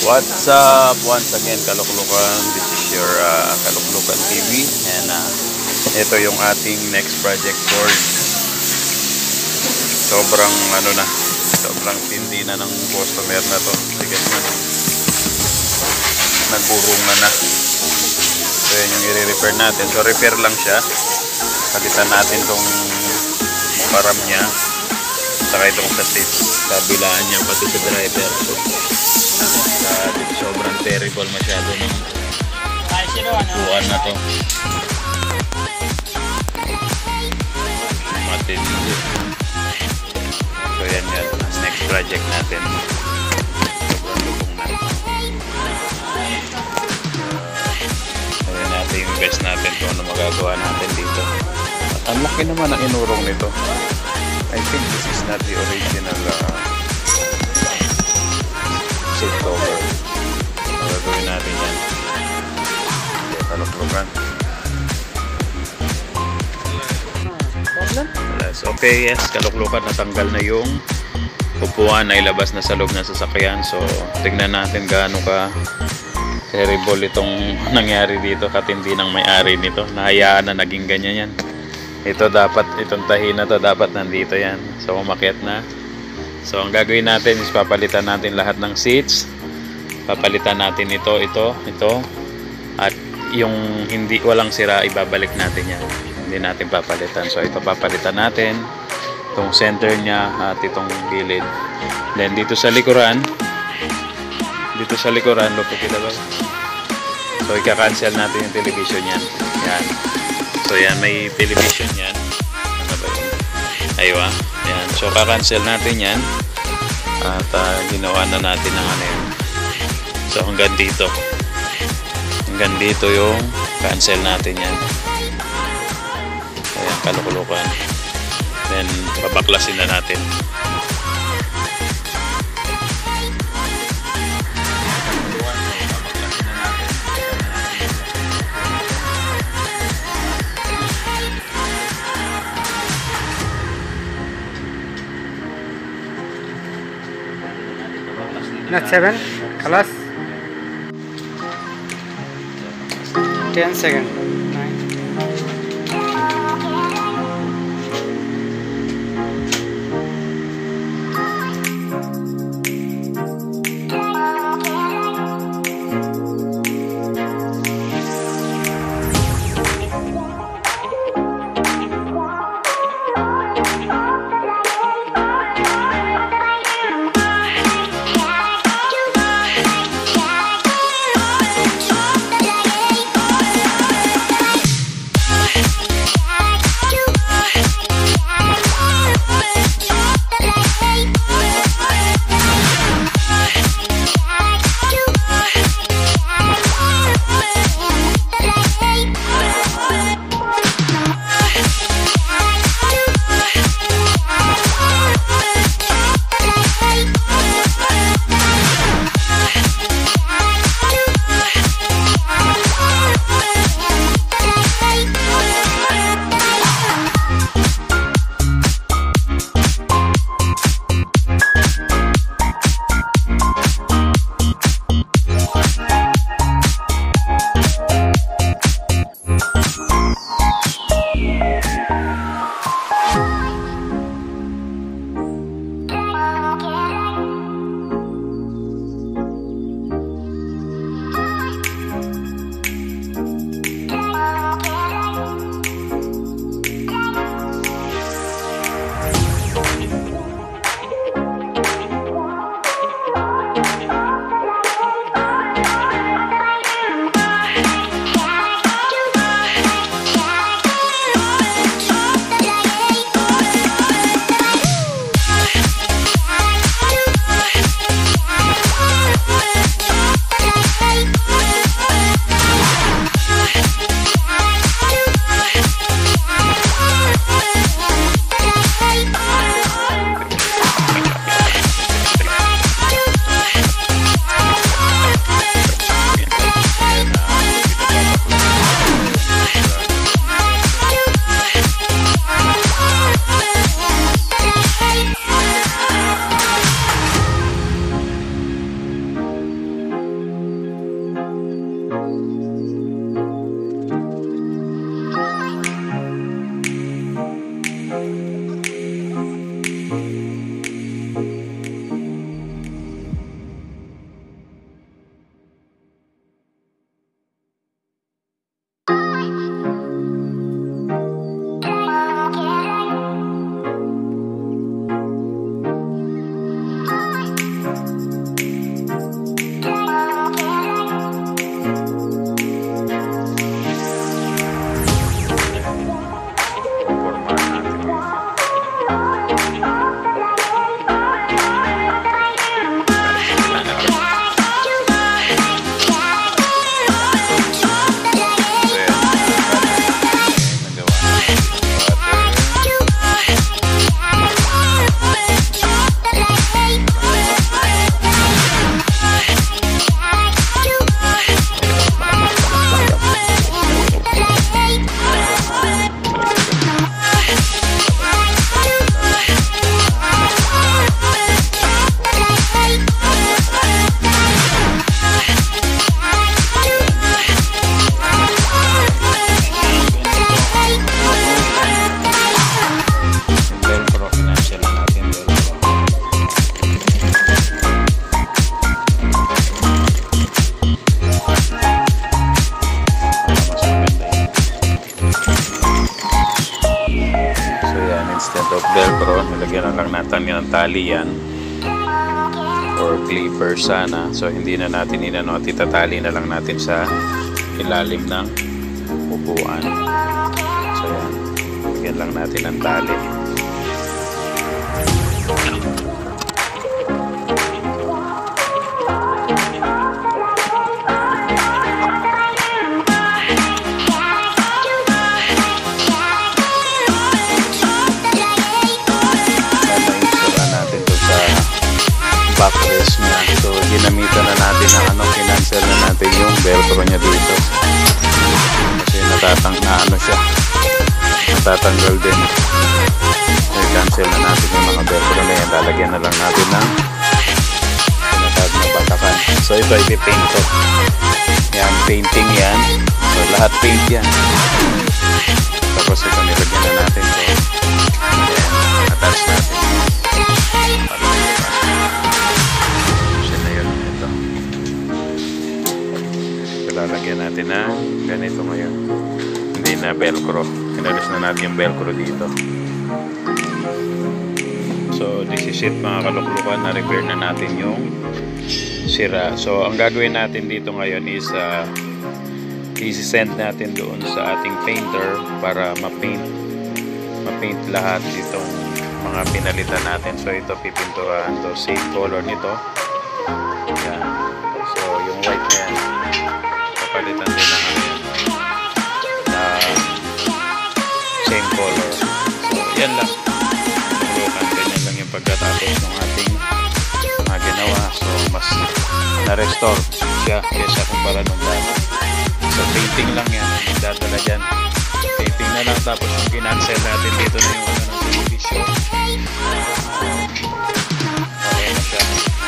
What's up? Once again, Kaluklukan. This is your Kaluklukan TV. And ito yung ating next project for sobrang sobrang tindi na ng customer na to. Tigas na. Nagburungan na. So yun yung i-repair natin. So repair lang siya. Palitan natin tong param niya. Saka itong sa seats. Kabilaan niya pati sa driver. So sobrang terrible masyado ng buwan na to. Matindi. So yan yan. Next project natin. Sobrang lupong na. So yan natin yung best natin kung ano magagawa natin dito. At ang laki naman ang inurong nito. I think this is not the original seat cover. Gagawin natin yan. Kaluklukan. Okay, yes, Kaluklukan. Natanggal na yung upuan na ilabas na sa loob ng sasakyan. So, tignan natin gaano ka terrible itong nangyari dito. Katindi ng may-ari nito. Nahayaan na naging ganyan yan. Ito dapat, itong tahi na to dapat nandito yan. So, umakyat na. So, ang gagawin natin is papalitan natin lahat ng seats. Papalitan natin ito. At yung walang sira, ibabalik natin yan. Hindi natin papalitan. So, ito papalitan natin. Itong center niya at itong gilid. Then, dito sa likuran, look kita ba? So, ika-cancel natin yung television yan. Yan. So yan, may television yan. Ano ba yun? Aywa. Yan. So ka-cancel natin yan. At ginawa na natin ng ano yun. So hanggang dito. Hanggang dito yung cancel natin yan. Ayan, Kaluklukan. Then babaklasin na natin. Not 7, class 10 seconds. 9. lalagyan na lang natin ng tali yan or clipper sana. So hindi na natin inano, itatali na lang natin sa ilalim ng upuan. So yan, lagyan lang natin ng tali. Backrest niya. So, ginamitan na natin ng ano, kinancel na natin yung velcro niya dito. Kasi natatanggal din. So, cancel na natin yung mga velcro na yan. Lalagyan na lang natin ng pinatag na batakan. So, ito ipipaint ko. Yan, painting yan. So, lahat paint yan. Tapos ito nilagyan na natin. So, yan, attach natin. Lalagyan natin na ganito ngayon. Hindi na velcro. Inalis na natin yung velcro dito. So this is it mga kaluklukan. Na-repair na natin yung sira. So ang gagawin natin dito ngayon is i-send natin doon sa ating painter para ma-paint lahat itong mga pinalitan natin. So ito pipinturan to same color nito. Yan. So yung white na yan palitan din na same color. So yan lang. Ganyan lang yung pagkatapos ng ating mga ginawa. So mas na-restore siya kaysa kumpara nung dati. So painting lang yan. Dadala dyan. Painting na lang tapos yung kinancel natin dito na yung ano ng television. Okay na siya.